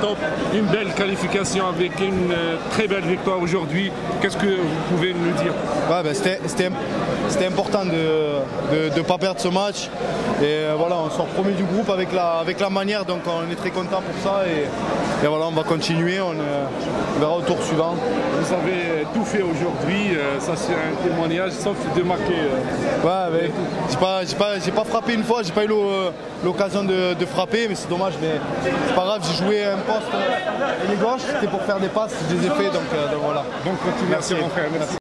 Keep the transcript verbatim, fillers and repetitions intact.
top, une belle qualification avec une euh, très belle victoire aujourd'hui. Qu'est-ce que vous pouvez nous dire? Ouais, ben, c'était important de ne pas perdre ce match. Et euh, voilà, on sort premier du groupe avec la, avec la manière, donc on est très content pour ça. Et, et voilà, on va continuer, on, euh, on verra au tour suivant. Vous avez tout fait aujourd'hui, euh, ça c'est un témoignage, sauf de marquer. Euh, ouais, mais j'ai pas, j'ai pas, j'ai pas frappé une fois, j'ai pas eu l'occasion de, de frapper, mais c'est dommage. Mais c'est pas grave, j'ai joué un poste et les gauches, c'était pour faire des passes, je les ai fait, donc, euh, donc voilà. Donc continuation, mon frère, merci.